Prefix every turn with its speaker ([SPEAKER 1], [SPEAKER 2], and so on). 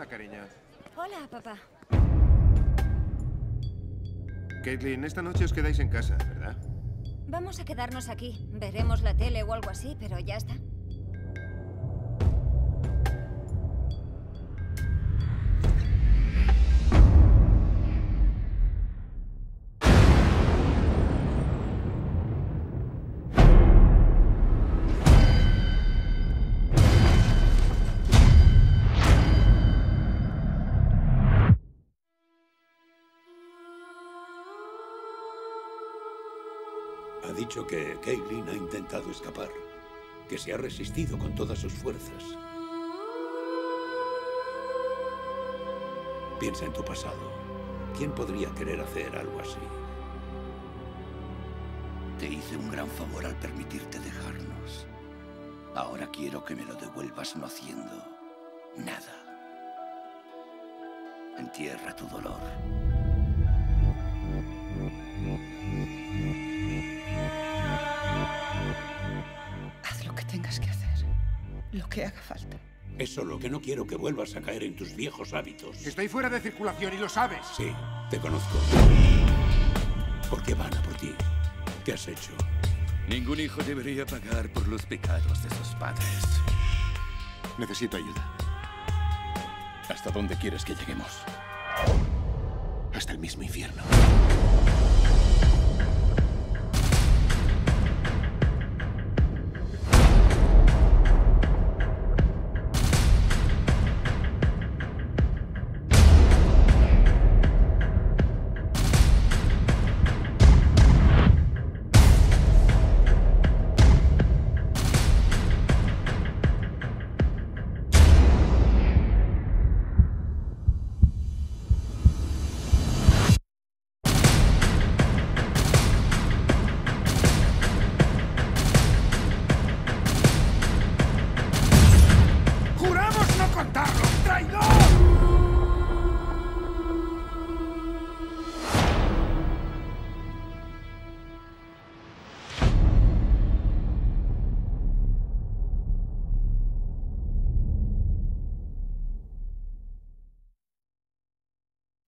[SPEAKER 1] cariño.
[SPEAKER 2] Hola, papá.
[SPEAKER 1] Caitlin, esta noche os quedáis en casa, ¿verdad?
[SPEAKER 2] Vamos a quedarnos aquí. Veremos la tele o algo así, pero ya está.
[SPEAKER 3] Ha dicho que Caitlin ha intentado escapar, que se ha resistido con todas sus fuerzas. Piensa en tu pasado. ¿Quién podría querer hacer algo así?
[SPEAKER 4] Te hice un gran favor al permitirte dejarnos. Ahora quiero que me lo devuelvas no haciendo nada. Entierra tu dolor.
[SPEAKER 5] Haz lo que tengas que hacer. Lo que haga falta.
[SPEAKER 3] Es solo que no quiero que vuelvas a caer en tus viejos hábitos.
[SPEAKER 1] Estoy fuera de circulación y lo sabes.
[SPEAKER 3] Sí, te conozco. ¿Por qué van a por ti? ¿Qué has hecho?
[SPEAKER 4] Ningún hijo debería pagar por los pecados de sus padres.
[SPEAKER 1] Necesito ayuda.
[SPEAKER 4] ¿Hasta dónde quieres que lleguemos?
[SPEAKER 1] Hasta el mismo infierno.